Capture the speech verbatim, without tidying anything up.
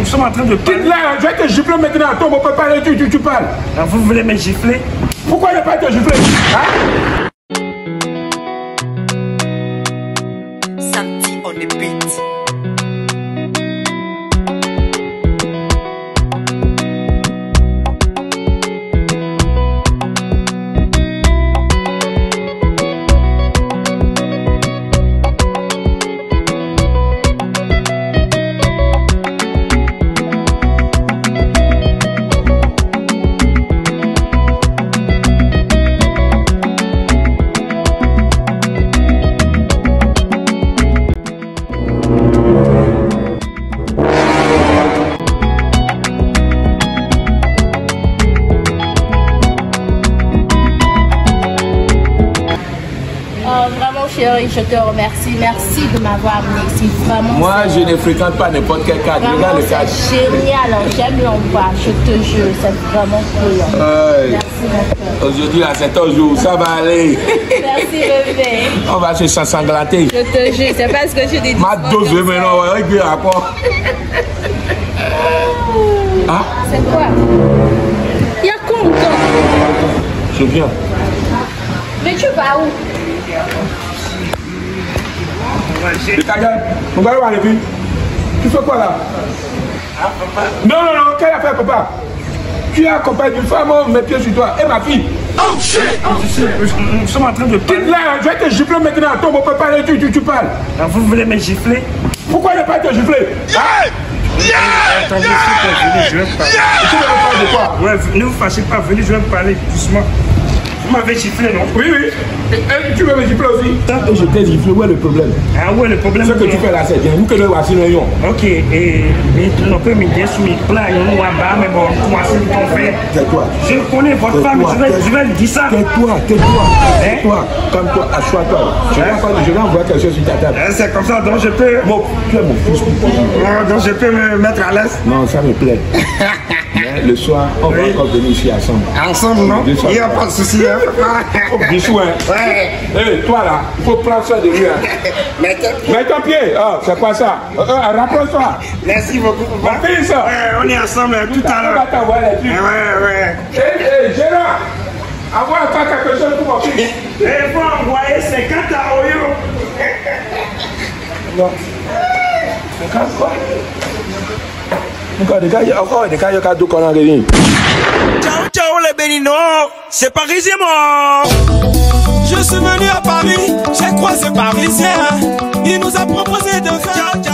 sommes en train de parler. Quitte là, je vais te gifler maintenant. Toi, on peut parler, tu, tu, tu parles. Alors, vous voulez me gifler? Pourquoi ne pas te gifler, hein? Santi on the beat. Vraiment chérie, je te remercie. Merci de m'avoir amené ici. Vraiment. Moi, je ne fréquente pas n'importe quel cadre. Regarde le cadre. C'est génial. J'aime l'endroit. Je te jure, c'est vraiment cool. Hey. Merci mon cœur. Aujourd'hui, là, c'est ton jour. Ça va aller. Merci bébé. On va se s'ensanglanter. Je te jure, c'est pas ce que je dis. Ma dose maintenant, ouais, regarde rapport. Ah? C'est quoi? Il y a quoi encore? Je viens. Mais tu vas où? Et ta gueule, on va voir les filles. Tu fais quoi là? Ah, papa. Non, non, non, quelle affaire, papa? Tu es accompagné d'une femme, on met pied sur toi. Et ma fille? Oh shit! Nous sommes en train de parler. Quitte là, je vais te gifler maintenant. Toi, on peut parler, tu, tu, tu parles. Alors, vous voulez me gifler? Pourquoi ne pas te gifler? Hein? Attendez, s'il vous plaît, venez, je vais parler. Tu veux me parler de quoi? Ouais, ne vous fâchez pas, venez, je vais parler doucement. Vous m'avez giflé, non? Oui, oui. Et, et tu veux me gifler aussi? Et je t'ai giflé, où est le problème? Ah ouais, le problème. Ce que tu fais là, c'est bien. Nous que nous voici nous. Ok, et on peut me dire sur mes plans, on va bas, mais bon, comment c'est ton frère? Tais-toi. Je connais votre femme, je vais, je vais lui dire ça. Tais-toi, tais-toi, tais-toi. Calme-toi, assois-toi. Je vais encore- je vais envoyer quelque chose sur ta table. Hein, c'est comme ça, donc je peux. Mon, tu es mon fils. Ah, donc je peux me mettre à l'aise. Non, ça me plaît. Mais le soir, on va Oui. encore venir ici ensemble. Ensemble, non? Bien sûr. Il n'y a pas de souci, hein? Oh, bisous, hein. Ouais. Hé, toi là, il faut prendre soin de lui, hein. Mais t'es- Mets ton pied. Oh, c'est quoi ça? Euh, euh, Rapproche-toi. Merci beaucoup, papa. Mon fils. Ouais, on est ensemble hein, tout à On va l'heure. t'envoyer les trucs. Ouais, ouais. Hé, hé, Gérard, envoie encore quelque chose pour mon fils. Et il faut envoyer cinquante à Oyo. Non. cinquante quoi? Encore des gars, encore des gars, il y a qu'à deux qu'on a gagné. Ciao, ciao les béninois, c'est Parisien moi. Je suis venu à Paris, j'ai croisé Parisien. Il nous a proposé de faire. Ciao, ciao.